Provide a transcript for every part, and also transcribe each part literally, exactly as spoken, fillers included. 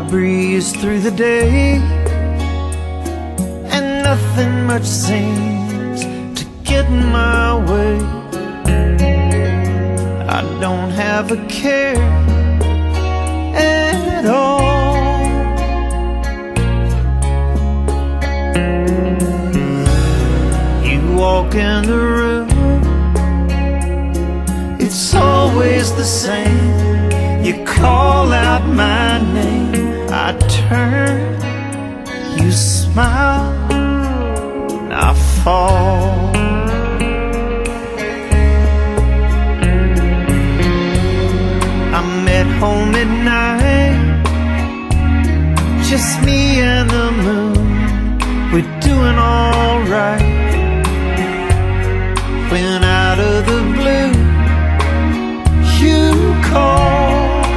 breeze through the day, and nothing much seems to get in my way. I don't have a care at all. You walk in the room, it's always the same. You call out my name, I turn, you smile, and I fall. I'm at home at night, just me and the moon, we're doing alright. When out of the blue you call,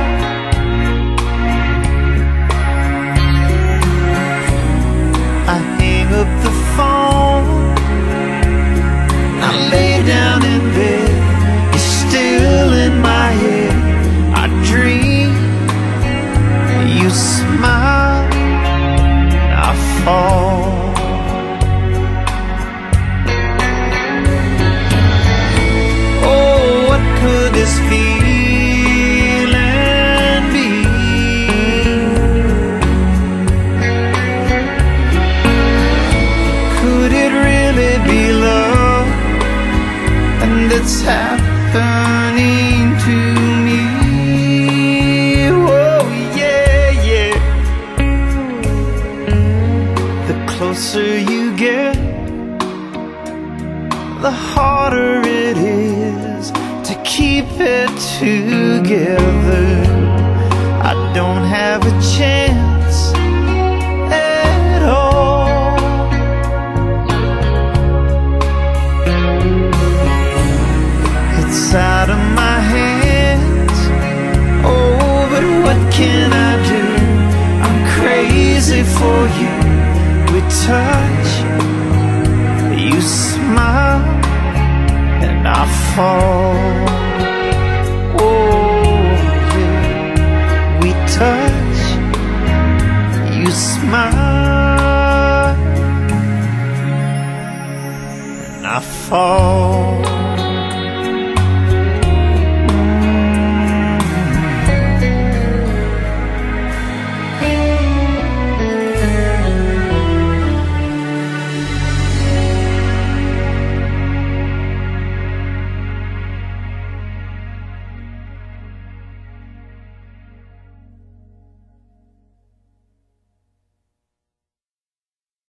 I hang up the phone, I lay down in bed, you're still in my head. I dream, you smile, I fall. Oh, what could this feeling be? Could it really be love? And it's happening to me. Oh yeah, yeah. The closer you get, the harder it is to keep it together. I don't have a chance at all. It's out of my hands. Oh, but what can I do? I'm crazy for you. We touch, you smile, and I fall. Oh, yeah. We touch, you smile, and I fall.